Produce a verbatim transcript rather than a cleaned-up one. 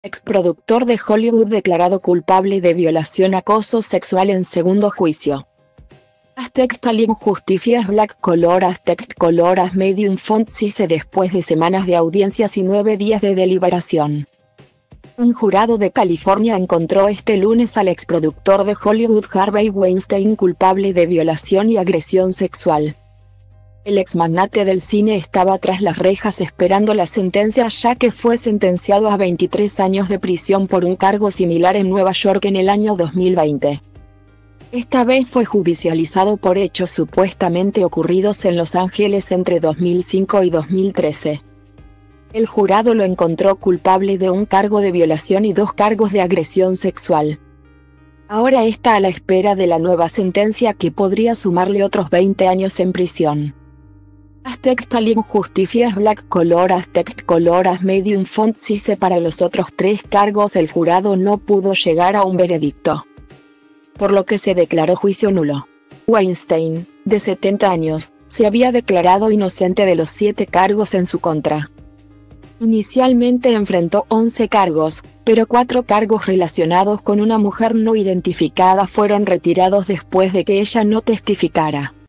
Exproductor de Hollywood declarado culpable de violación acoso sexual en segundo juicio. Aztec-Talim Justifies Black Color Aztec Color as Medium Font Cise después de semanas de audiencias y nueve días de deliberación. Un jurado de California encontró este lunes al exproductor de Hollywood Harvey Weinstein culpable de violación y agresión sexual. El exmagnate del cine estaba tras las rejas esperando la sentencia ya que fue sentenciado a veintitrés años de prisión por un cargo similar en Nueva York en el año dos mil veinte. Esta vez fue judicializado por hechos supuestamente ocurridos en Los Ángeles entre dos mil cinco y dos mil trece. El jurado lo encontró culpable de un cargo de violación y dos cargos de agresión sexual. Ahora está a la espera de la nueva sentencia que podría sumarle otros veinte años en prisión. Aztec-Talim Justifies Black Color Aztec Color as Medium Font Cise para los otros tres cargos el jurado no pudo llegar a un veredicto, por lo que se declaró juicio nulo. Weinstein, de setenta años, se había declarado inocente de los siete cargos en su contra. Inicialmente enfrentó once cargos, pero cuatro cargos relacionados con una mujer no identificada fueron retirados después de que ella no testificara.